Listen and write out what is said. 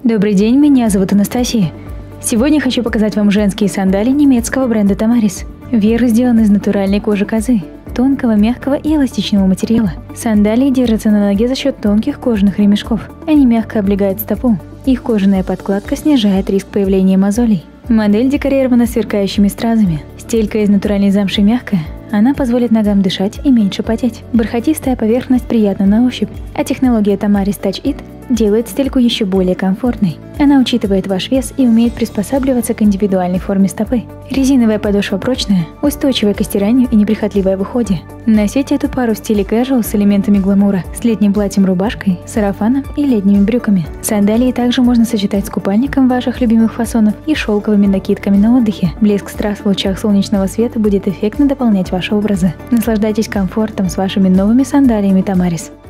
Добрый день, меня зовут Анастасия. Сегодня хочу показать вам женские сандалии немецкого бренда Tamaris. Верх сделан из натуральной кожи козы, тонкого, мягкого и эластичного материала. Сандалии держатся на ноге за счет тонких кожаных ремешков. Они мягко облегают стопу. Их кожаная подкладка снижает риск появления мозолей. Модель декорирована сверкающими стразами. Стелька из натуральной замши мягкая. Она позволит ногам дышать и меньше потеть. Бархатистая поверхность приятна на ощупь, а технология Tamaris Touch It делает стельку еще более комфортной. Она учитывает ваш вес и умеет приспосабливаться к индивидуальной форме стопы. Резиновая подошва прочная, устойчивая к стиранию и неприхотливая в уходе. Носите эту пару в стиле casual с элементами гламура, с летним платьем-рубашкой, сарафаном и летними брюками. Сандалии также можно сочетать с купальником ваших любимых фасонов и шелковыми накидками на отдыхе. Блеск страз в лучах солнечного света будет эффектно дополнять ваши образы. Наслаждайтесь комфортом с вашими новыми сандалиями Tamaris.